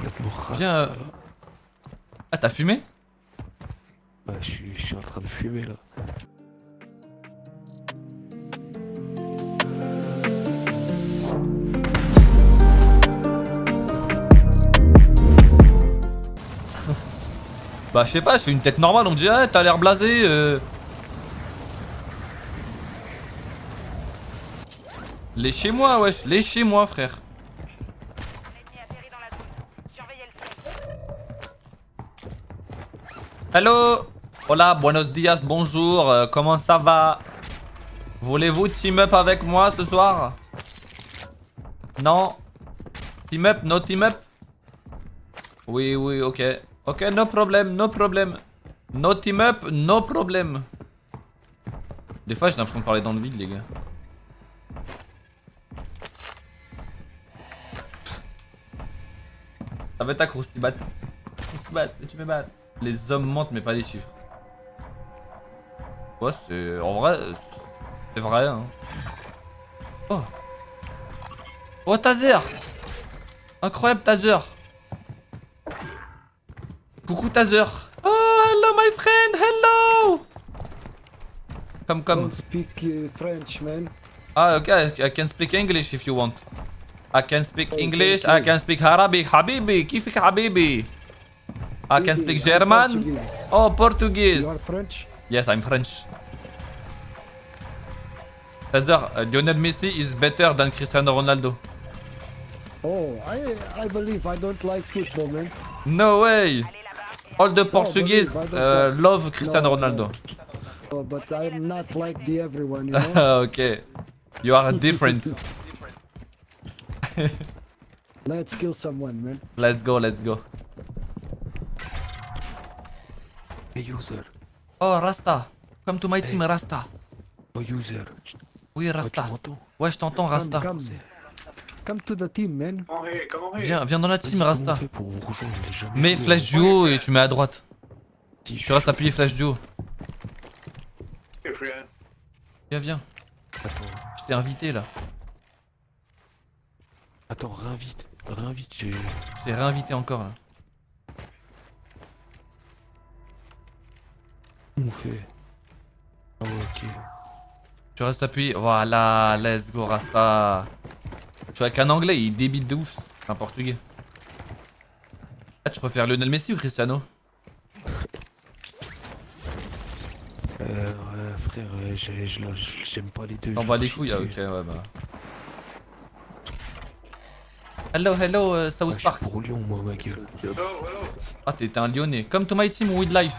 complètement rasta. Viens. Ah, t'as fumé? Ouais, je suis en train de fumer là. Bah, je sais pas, je fais une tête normale, on me dit, ah, t'as l'air blasé. Léchez-moi, wesh, léchez-moi, frère. Hello. Hola, buenos dias, bonjour, comment ça va? Voulez-vous team up avec moi ce soir? Non? Team up, no team up? Oui, oui, ok. Ok, no problème, no problème. No team up, no problème. Des fois, j'ai l'impression de parler dans le vide, les gars. Ça va être ta croustibat. Croustibat, tu me bats. Les hommes mentent, mais pas les chiffres. Ouais, c'est. En vrai. C'est vrai, hein. Oh. Oh, Taser! Incroyable, Taser! Coucou, Taser! Oh, hello, my friend! Hello! Come. Don't speak French, man. Ah, okay, I can speak English if you want. I can speak English, I can speak Arabic. Habibi, كيفك حبيبي? I can speak I'm German. Portuguese. Oh, Portuguese. You are French? Yes, I'm French. Tazer, Lionel Messi is better than Cristiano Ronaldo. Oh, I believe I don't like football, man. No way! All the Portuguese believe, I don't love Cristiano No, Ronaldo. no. Oh, but I'm not like the everyone, you know? Okay. You are different. Let's kill someone, man. Let's go, let's go. Hey user, Oh, Rasta. Come to my team, Rasta. oh user. Oui, Ouais, Rasta. tu m'entends? Ouais, je t'entends, Rasta. Come to the team, man. Viens dans la team, Vas-y, Rasta. comment on fait pour vous rejoindre? J'ai jamais Mets joué, flash hein. duo et tu mets à droite. Si, je Tu restes suis appuyé flash duo. Viens. Attends, Je t'ai invité là. attends, réinvite. Réinvite, j'ai. Je t'ai réinvité encore là. Comment on fait? Ah ouais, ok. Tu restes appuyé. Voilà, let's go, Rasta. Je suis avec un anglais, il débite de ouf. C'est un portugais. Ah, tu préfères Lionel Messi ou Cristiano? Ouais, frère, j'aime pas les deux. T'en je bats me les chie couilles, ah, ok, dessus. ouais, bah. Hello, Ouais, South je suis Park. pour Lyon, moi, ma gueule. Ah, t'es un lyonnais. Come to my team with life.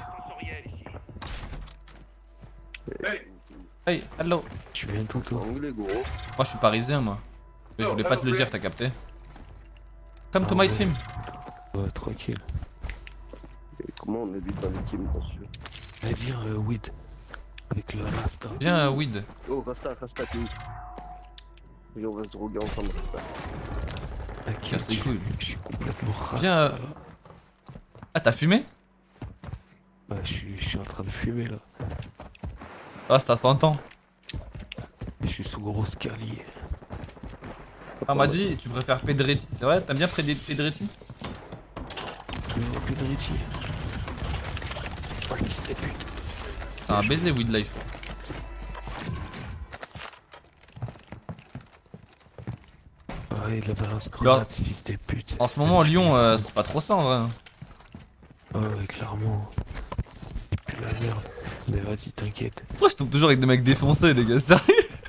Hey, hello. Tu viens d'où, toi? Moi, je suis parisien, moi. Mais je voulais pas te le dire, t'as capté? Come to Ah my ouais. team. Ouais, tranquille. Et comment on évite dans les teams, monsieur? Allez, viens, Weed. Avec le Rasta. Viens, Weed. Oh, Rasta, t'es où? Et on va se droguer ensemble, Rasta. T'inquiète, Casse les couilles. je suis complètement Rasta. Viens, Ah, t'as fumé? Ouais, je suis en train de fumer, là. Ah, ça s'entend. Je suis sous grosse calier. Ah, on m'a dit, tu préfères Pedretti. C'est vrai? T'aimes bien Pedretti? Pedretti. Oh, le fils de pute. C'est un baiser, Weed Life. Ouais, la balance grenade, ce fils de pute. En ce moment, Lyon, c'est pas trop ça en vrai. Ouais, clairement. C'est plus la merde. Mais vas-y, t'inquiète. Pourquoi je tombe toujours avec des mecs défoncés, les gars? Sérieux?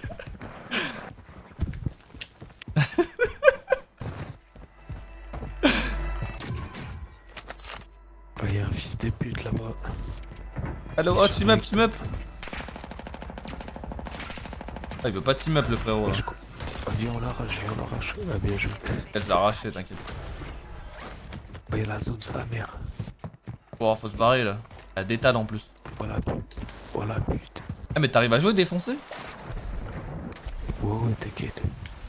Ouais, y'a un fils de pute là-bas. Allo, oh, team up, team up. Ah, il veut pas team up, le frérot. Là. Ah, viens, on l'arrache, viens, on l'arrache. Ah, bien joué. Elle l'a arraché, t'inquiète. Ouais, la zone, c'est la merde. Bon, faut se barrer là. Elle détale en plus. Voilà, voilà, pute. Ah, mais t'arrives à jouer défoncé? Ouais, ouais, t'inquiète.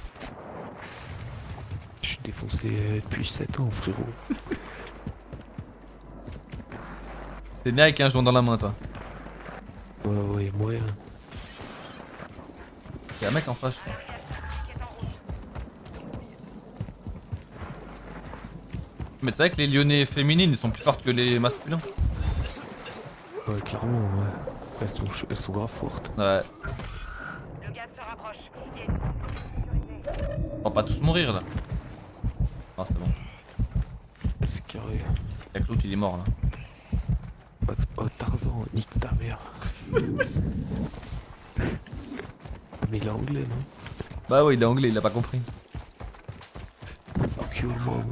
Je suis défoncé depuis 7 ans, frérot. T'es né avec un joint dans la main, toi. Ouais, ouais, moyen. Y'a un mec en face, je crois. Mais c'est vrai que les lyonnais féminines ils sont plus fortes que les masculins. Ouais, clairement, ouais. Elles sont grave fortes. Ouais. Le gaz se rapproche. On va pas tous mourir là. Ah c'est bon. C'est carré. Y'a que l'autre il est mort là. Oh, Tarzan, nique ta mère. Mais il est anglais, non? Bah ouais il est anglais, il a pas compris. Fuck you, mom.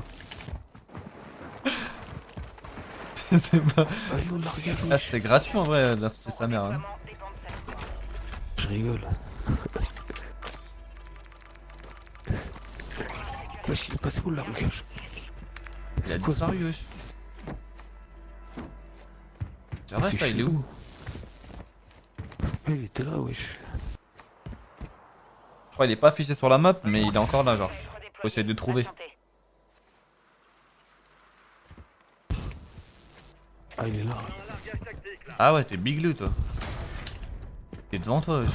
C'est pas... Allez, on la regarde. Ah c'est gratuit en vrai d'insulter sa mère. Hein. Je rigole. Wesh, il est passé où le largage? Il a quoi ça? disparu wesh. C'est Ah, vrai c'est ça, il est chelou. où? Ouais, il était là, wesh. Je crois il est pas affiché sur la map mais il est encore là genre. Faut essayer de le trouver. Ah, il est là. Ah ouais t'es bigleux toi. T'es devant toi wesh.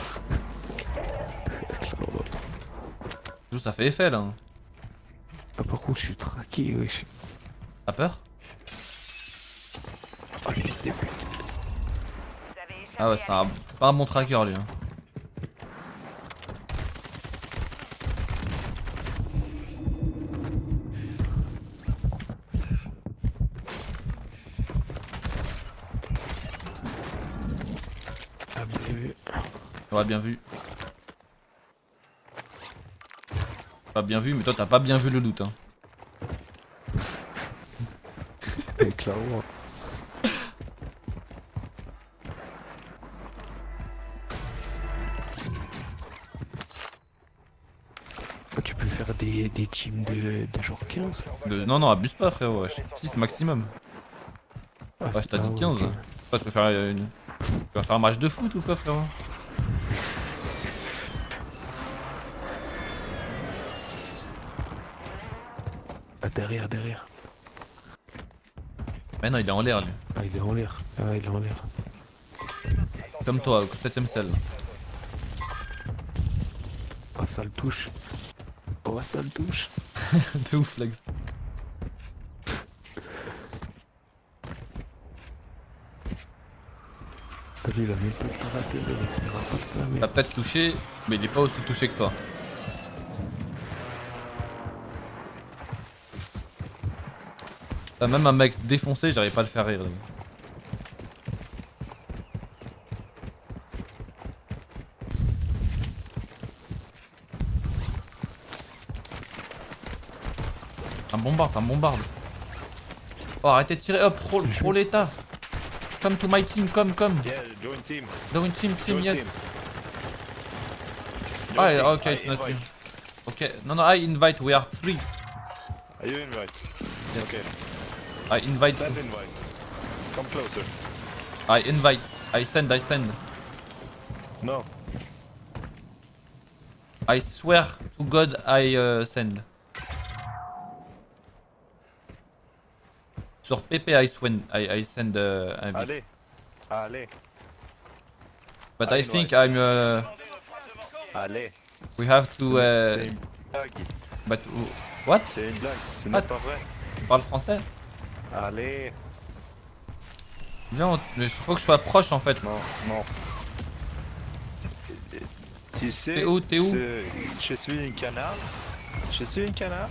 Joue ça fait effet là. Hein. Ah, par contre, je suis traqué, wesh. T'as peur? Oh, le fils des putes. Ah ouais c'est pas un bon tracker lui. Hein. Ah, bien vu. Ouais bien vu. Pas bien vu mais toi t'as pas bien vu le loot hein. Mais clairement. Tu peux faire des teams de genre 15. Non non abuse pas frérot wesh. 6 maximum. Ah, Ouais, c'est je t'ai dit pas- 15. ok. Toi, tu veux faire Tu vas faire un match de foot ou quoi, frérot? Ah, derrière. Mais non, il est en l'air, lui. Ah, il est en l'air. Ah, il est en l'air. Comme toi, au 7ème cell. Ah, ça le touche. Oh, ça le touche. De ouf, Flex. Lui, il a même pas le temps raté, mais il se fera pas de ça, mais. T'as peut-être touché, mais il est pas aussi touché que toi. T'as même un mec défoncé, j'arrive pas à le faire rire. Lui. Un bombarde. Oh, arrêtez de tirer, hop, pro l'état. Come to my team, come. Yeah, join team. Join team, Join yes. team. Ah, Join okay, team. it's I not you. invite. Okay, no, I invite, we are 3. Are you invite? Yes. Okay. I invite, Send invite. Come closer. I invite, I send. No. I swear to God, I send. Sur PP, I send invite. Allez. But I I think invite. Allez. we have to. C'est une blague. But what? C'est une blague. Ce Ah. n'est pas vrai. Tu parles français? Allez. Viens, mais faut que je sois proche en fait. Non. Tu sais. T'es où? Je suis un canard.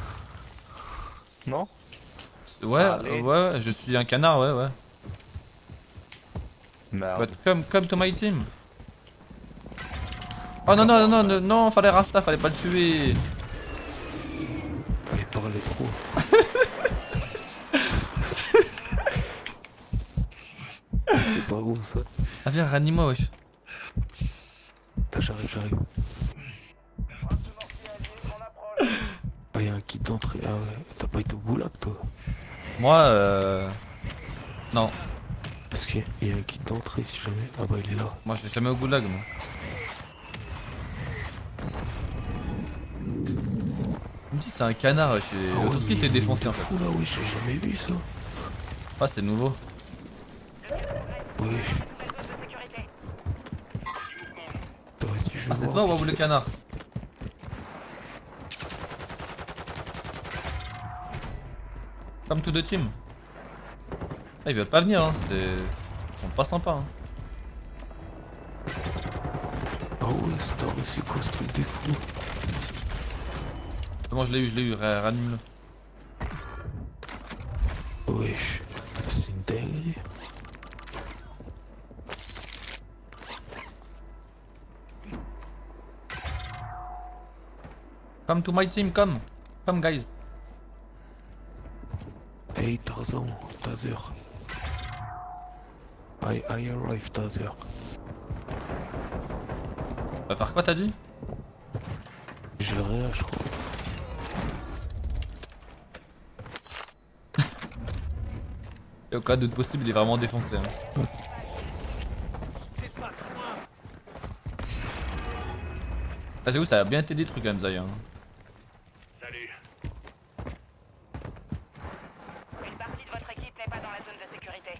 Non? Ouais, Allez. ouais, je suis un canard, ouais. Merde. But come to my team. Oh non, fallait Rasta, fallait pas le tuer. Ah, il parlait trop. C'est pas bon ça. Ah viens, ranime-moi, wesh. Attends, j'arrive. Ah, y'a un kit d'entrée. Ah ouais, t'as pas été au goulag toi? Moi, non. Parce qu'il y a un kit d'entrée si jamais. Ah bah il est là. Moi, je vais jamais au goulag, moi. Il me dit c'est un canard, wesh. Ah L'autre qui était défoncé en fait. fou là, oui, j'ai jamais vu ça. Ah, c'est nouveau. Oui. Attends, si je Ah, vais c'est voir. toi ou Wabou le canard? Come to the team. Ah, ils veulent pas venir, hein. Ils sont pas sympas. Hein. Ah ouais, c'est quoi ce truc des fous? C'est bon, je l'ai eu, ranime-le. Wesh, c'est une dinguerie. Come to my team, come. Come, guys. Hey Tarzan, Tazer. I arrive Tazer. Va faire quoi, t'as dit? Je verrai, je crois. Et au cas de possible, il est vraiment défoncé. Hein. Ah, j'avoue, ça a bien été détruit quand même, Zaya. Hein. Salut. Une partie de votre équipe n'est pas dans la zone de sécurité.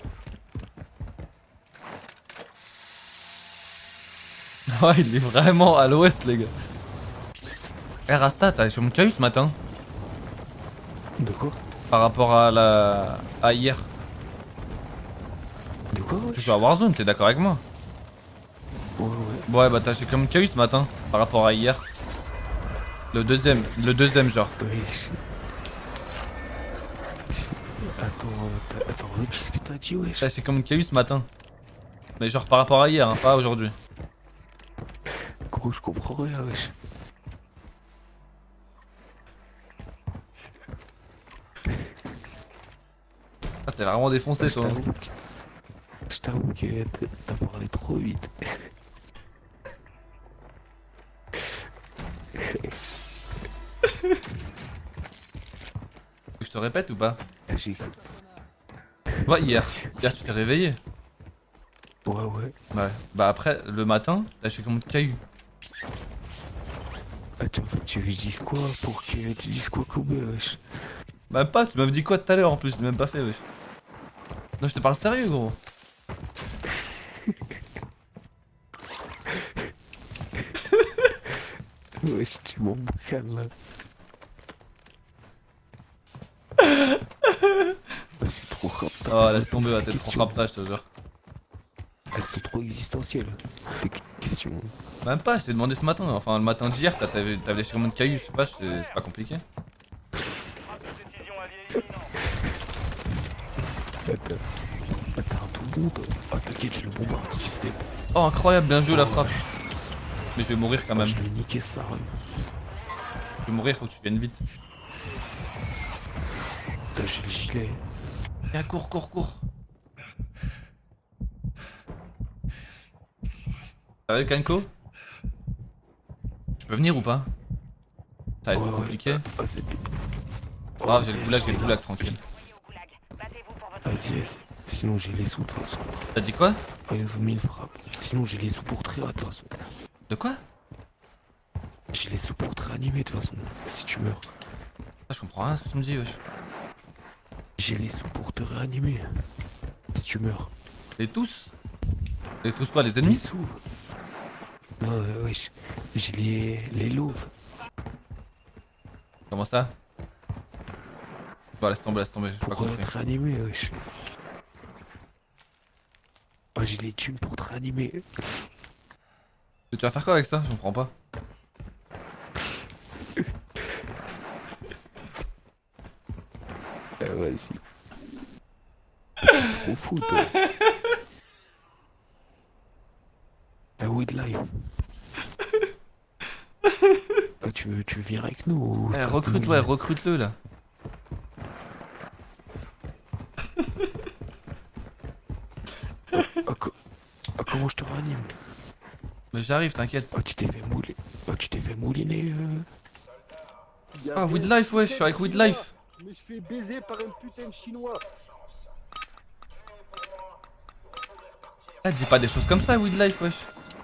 Ouais, il est vraiment à l'ouest, les gars. Eh, Rasta, t'as sur mon cas ce matin? De quoi? Par rapport à hier. De quoi, Tu wesh? joues à Warzone, t'es d'accord avec moi? Ouais, ouais. Ouais, bah t'as acheté comme KU ce matin par rapport à hier. Le deuxième genre. Wesh. Attends, redis ce que t'as dit, wesh. T'as acheté comme KU ce matin. Mais genre par rapport à hier, hein, pas aujourd'hui. Gros, je comprends rien, wesh. Ah, t'es vraiment défoncé, toi. Hein. Je t'avoue que t'as parlé trop vite. Je te répète ou pas? J'ai... Ouais, hier tu t'es réveillé. Ouais, ouais. Ouais. Bah après, le matin, t'as acheté comme KU. Attends, tu lui dises quoi pour que tu dises quoi comme wesh? Même pas, tu m'avais dit quoi tout à l'heure en plus, je l'ai même pas fait, wesh. Non, je te parle sérieux, gros. Wesh, tu m'en boucanes là. C'est trop rapide. Oh, laisse tomber, ouais, t'es trop frappage, je te jure. Elles sont trop existentielles. Tes questions. Même pas, je t'ai demandé ce matin, enfin le matin d'hier, t'avais acheté combien de cailloux, je sais pas, c'est pas compliqué. Décision à vieille imminente. Attends, tout le monde. Ah, t'inquiète, je le bombarde, système. Oh, incroyable, bien joué la frappe. Mais je vais mourir quand même. Je l'ai niqué ça. Je vais mourir, faut que tu viennes vite. Putain, j'ai le gilet. Viens, cours. Ça va le Kanko? Tu peux venir ou pas? Ça va être compliqué. Ah, c'est bien. Ah, j'ai le goulag, tranquille. Voyez au goulag. Battez-vous pour votre Vas-y. Sinon, j'ai les sous de toute façon. T'as dit quoi? Ah, ils ont mis une frappe. Sinon, j'ai les sous pour te réanimer de toute façon. De quoi? J'ai les sous pour te réanimer de toute façon. Si tu meurs. Ah, je comprends rien à ce que tu me dis, wesh. J'ai les sous pour te réanimer. Si tu meurs. Les tous? Les tous quoi, les Les ennemis? sous. Non, wesh. J'ai les louves. Comment ça? Bon, laisse tomber, j'ai pas Pour compris. te réanimer, wesh. Ah, j'ai les thunes pour te réanimer. Tu vas faire quoi avec ça? Je comprends pas. Vas-y. C'est trop fou, toi. Ah oui, de live. Ah, tu veux venir avec nous ou Eh, ça recrute, peut- ouais, recrute-le là. Comment je te réanime? Mais j'arrive, t'inquiète. Ah, tu t'es fait mouliner. Ah, tu t'es fait mouliner. Ah, With Life, ouais, je suis avec With Life. Mais je fais baiser par un putain de chinois. Ah, dis pas des choses comme ça, With Life, wesh.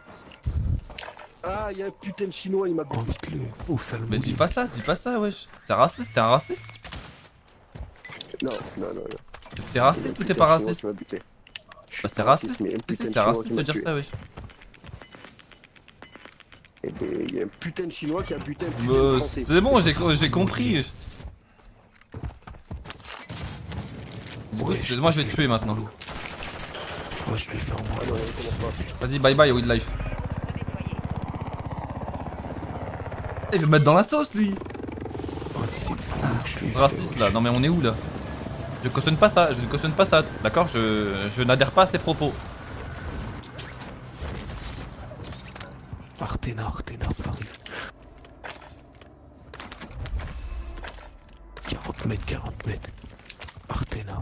Ah, il y a un putain de chinois, il m'a Oh, vite-le. Oh, sale Mais dis mouline. pas ça, wesh. T'es raciste, t'es un raciste? Non. T'es raciste ou t'es pas raciste? Bah, c'est raciste, mais un putain de c'est chinois raciste qui de m'a dire tué. ça, wesh. Eh ben, il y a un putain de chinois qui a buté un putain de français. C'est bon, j'ai compris. Du coup, moi je vais te tuer maintenant. Moi je lui fais un mois. Vas-y, bye bye, Wildlife. Il veut me mettre dans la sauce lui. Raciste là, non mais on est où là? Je cautionne pas ça, je ne cautionne pas ça, d'accord? Je n'adhère pas à ces propos. Artena, ça arrive. 40 mètres. Artena.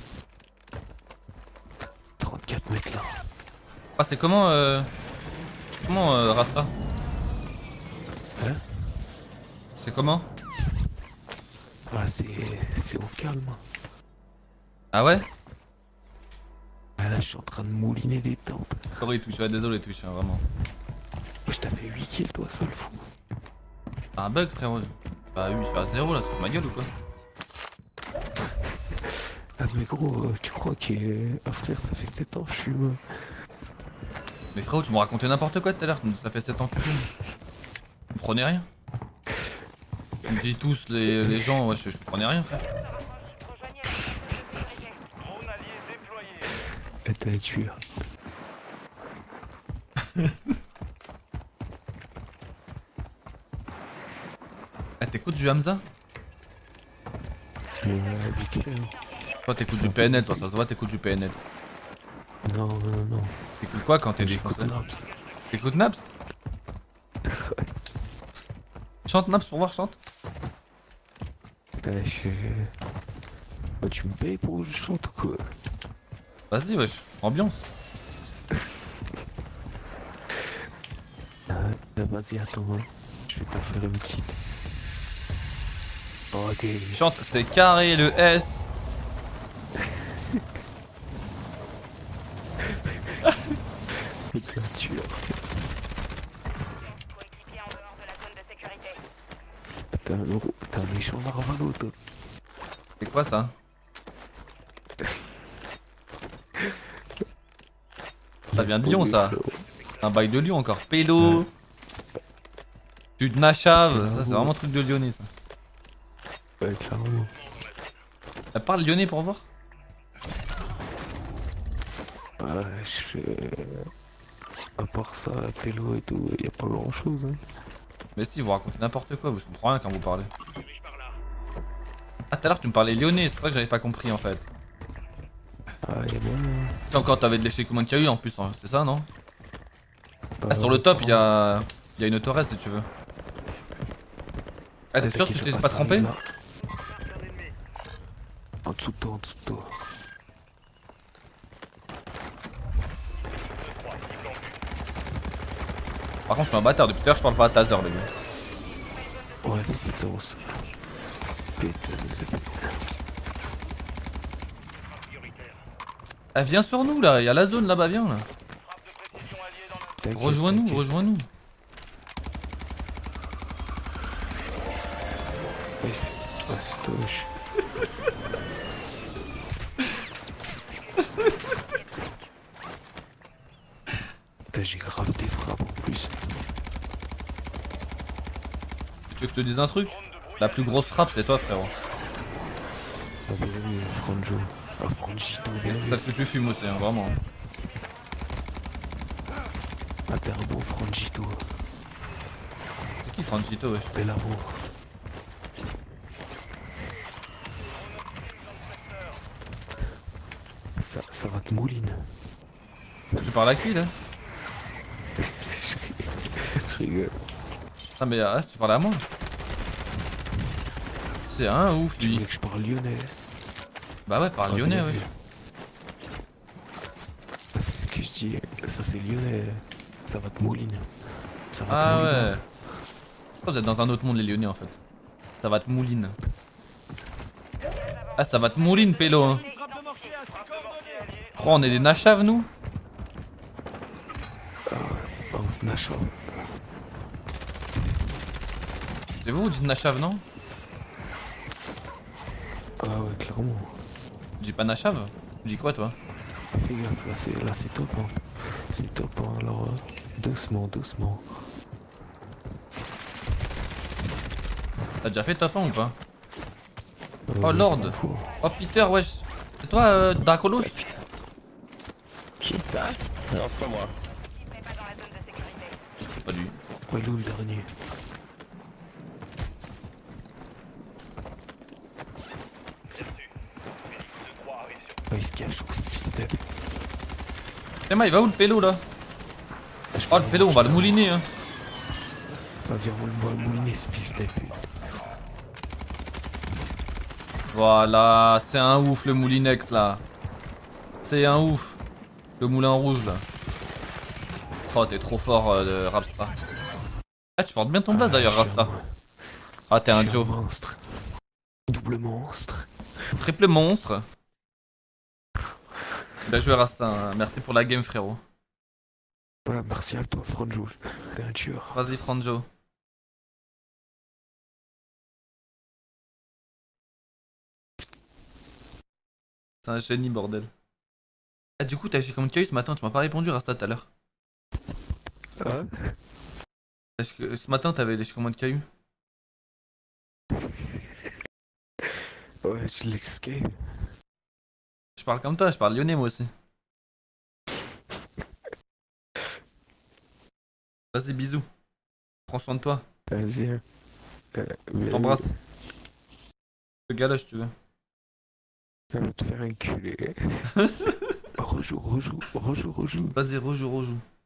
34 mètres là. Ah c'est comment Rasta? Hein? C'est comment? Ah c'est au calme. Ah ouais? Ah là je suis en train de mouliner des tentes. Sorry Twitch, ouais, désolé Twitch, hein, vraiment. Je t'as fait 8 kills toi seul fou. T'as un bug frérot. Bah oui, je suis à 0 là, tu fous ma gueule ou quoi? Ah mais gros, tu crois que... Ah frère ça fait 7 ans je suis... Mais frérot, tu m'as raconté n'importe quoi tout à l'heure, ça fait 7 ans que tu fumes. Vous prenez rien? Tu me dis tous les gens, ouais, je prenais rien frère. Et t'as tué. Ah t'écoutes du Hamza? Vite fait. Toi t'écoutes du PNL, toi ça se voit t'écoutes du PNL. Non. T'écoutes quoi quand t'es défoncé? T'écoutes Naps? Chante Naps pour voir, chante. Bah, tu me payes pour que je chante ou quoi? Vas-y wesh, ambiance. Vas-y attends, hein. Je vais t'en faire une petite. Ok. Chante, c'est carré le S. Putain, tu as. Coéquipier en dehors de la zone de sécurité. T'es un méchant Narvalo toi. C'est quoi ça? Ça vient de Lyon ça. Un bail de Lyon encore. Pélo. Tu te nachave. Ça c'est vraiment un truc de lyonnais ça. Ouais clairement. Parle lyonnais pour voir. À part ça, pélo et tout, y a pas grand chose. Hein. Mais si, vous racontez n'importe quoi, je comprends rien quand vous parlez. Ah, tout à l'heure tu me parlais lyonnais, c'est vrai que j'avais pas compris en fait. Ah, y'a bon. C'est encore, t'avais de l'échec combien qu'il y a eu en plus, hein, c'est ça non? Ah, sur le top, y a une autoresse si tu veux. Ah, t'es sûr que tu t'es pas trompé? En dessous de toi, Par contre, je suis un bâtard, depuis tout à l'heure je parle pas à taser les gars. Ouais, c'est Taros. Putain, mais c'est... Ah, viens sur nous là, y'a la zone là-bas, viens là. T'inquiète, Rejoins-nous, t'inquiète. rejoins-nous. Ouais, c'est toi, wesh. Putain, j'ai grave des frappes en plus. Tu veux que je te dise un truc? La plus grosse frappe c'est toi frérot. Ah bah oui, Franjo. Ah, Franjito, bien C'est vu. celle que tu fumes aussi, hein, vraiment. Ah, t'es un bon Franjito. C'est qui Franchito wesh? Bel amour. Ça va te mouline. Tu parles à qui là? Je rigole. Ah mais tu parles à moi? C'est un ouf Tu lui. voulais que je parle lyonnais? Bah ouais, parle lyonnais ouais. Ah, c'est ce que je dis. Ça c'est lyonnais. Ça va te mouline. Ça va te Ah mouline. ouais. Je pense que vous êtes dans un autre monde les lyonnais en fait. Ça va te mouline. Ah ça va te mouline pélo hein. Oh, on est des nachaves nous? On se nache. C'est vous dites nachave non? Ah ouais, clairement. Tu dis pas nachave? Tu dis quoi toi? Ah, fais gaffe, là c'est top. Hein. C'est top. Hein. Alors, doucement. T'as déjà fait top 1 ou pas? Euh, Oh Lord. m'en fous. Oh Peter wesh. C'est toi, Dracolos? Qui ça? Non, c'est pas moi. L'équipe n'est pas dans la zone de sécurité. C'est pas lui. Walou le dernier. Oh, il se cache, on se fils de... Emma, il va où le pélo là? Oh, le pélo, on va le mouliner hein. On va dire, on va mouliner ce fils de pute. Voilà, c'est un ouf le moulinex là. C'est un ouf. Le moulin rouge là. Oh, t'es trop fort, Rapsta. Ah, tu portes bien ton blaze d'ailleurs, Rasta. Ah, t'es un Joe. Monstre. Double monstre. Triple monstre. Bien joué, Rasta. Hein. Merci pour la game, frérot. Voilà, merci à toi, Franjo. T'es un tueur. Vas-y, Franjo. C'est un génie, bordel. Ah, du coup, t'as acheté combien de cailloux ce matin? Tu m'as pas répondu, Rasta, tout à l'heure. Hein? Ce matin, t'avais léché combien de cailloux? Ouais, je l'escape. Je parle comme toi, je parle lyonnais moi aussi. Vas-y, bisous. Prends soin de toi. Vas-y. T'embrasse. Le gars là, si tu veux. Ça va te faire enculer. Rejoue. Vas-y, rejoue.